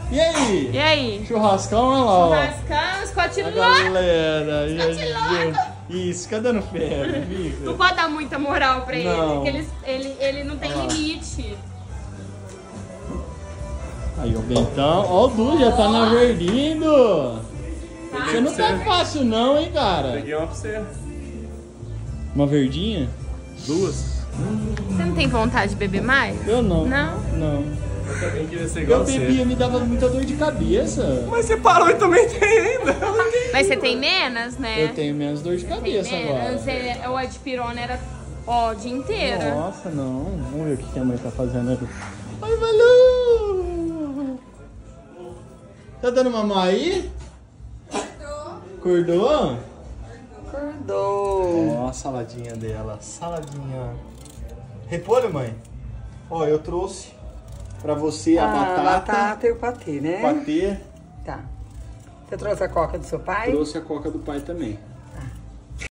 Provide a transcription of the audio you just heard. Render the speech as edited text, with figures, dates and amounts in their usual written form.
E aí? E aí? Churrascão, olha lá, ó. Churrascão, Scott A louco. galera. E a Scott gente. Isso, fica dando fé, fica. Não pode dar muita moral pra ele, Não. porque ele não tem limite. Aí, o Bentão. Ó, o Du já tá na verdinha, Du. Você não tá fácil não, hein, cara. Peguei uma pra você. Uma verdinha? 2. Você não tem vontade de beber mais? Eu não. Não? Não. Eu também queria ser igual Eu você. bebia, me dava muita dor de cabeça. Mas você parou e também tem ainda. Mas você tem menos, né? Eu tenho menos dor de Tem cabeça menos. agora. O Adpirona era ó, o dia inteiro. Nossa, não. Vamos ver o que a mãe tá fazendo aqui. Ai, Malu! Tá dando mamar aí? Acordou? Acordou. Ó, a saladinha dela. Saladinha. Repolho, mãe? Ó, eu trouxe pra você a batata. E o patê, né? Patê. Tá. Você trouxe a coca do seu pai? Trouxe a coca do pai também.